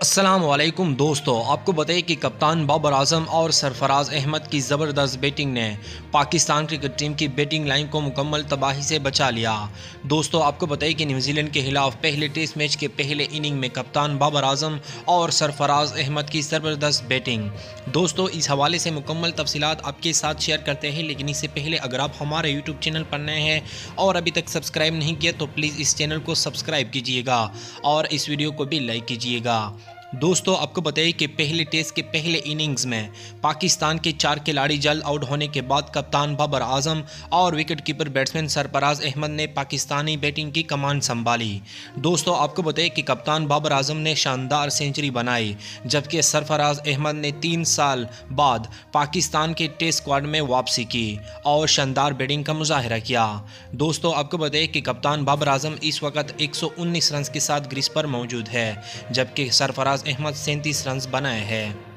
अस्सलामुअलैकुम दोस्तों, आपको बताइए कि कप्तान बाबर आजम और सरफराज अहमद की ज़बरदस्त बैटिंग ने पाकिस्तान क्रिकेट टीम की बैटिंग लाइन को मुकम्मल तबाही से बचा लिया। दोस्तों, आपको बताइए कि न्यूजीलैंड के खिलाफ पहले टेस्ट मैच के पहले इनिंग में कप्तान बाबर आजम और सरफराज अहमद की ज़बरदस्त बैटिंग। दोस्तों, इस हवाले से मुकम्मल तफसीलात आपके साथ शेयर करते हैं, लेकिन इससे पहले अगर आप हमारे यूट्यूब चैनल पर नए हैं और अभी तक सब्सक्राइब नहीं किया तो प्लीज़ इस चैनल को सब्सक्राइब कीजिएगा और इस वीडियो को भी लाइक कीजिएगा। दोस्तों, आपको बताइए कि पहले टेस्ट के पहले इनिंग्स में पाकिस्तान के 4 खिलाड़ी जल्द आउट होने के बाद कप्तान बाबर आजम और विकेटकीपर बैट्समैन सरफराज अहमद ने पाकिस्तानी बैटिंग की कमान संभाली। दोस्तों, आपको बताइए कि कप्तान बाबर आजम ने शानदार सेंचुरी बनाई, जबकि सरफराज अहमद ने 3 साल बाद पाकिस्तान के टेस्ट स्क्वाड में वापसी की और शानदार बैटिंग का मुजाहिरा किया। दोस्तों, आपको बताइए कि कप्तान बाबर आजम इस वक्त 119 रन के साथ क्रीज पर मौजूद है, जबकि सरफराज अहमद 37 रन बनाए हैं।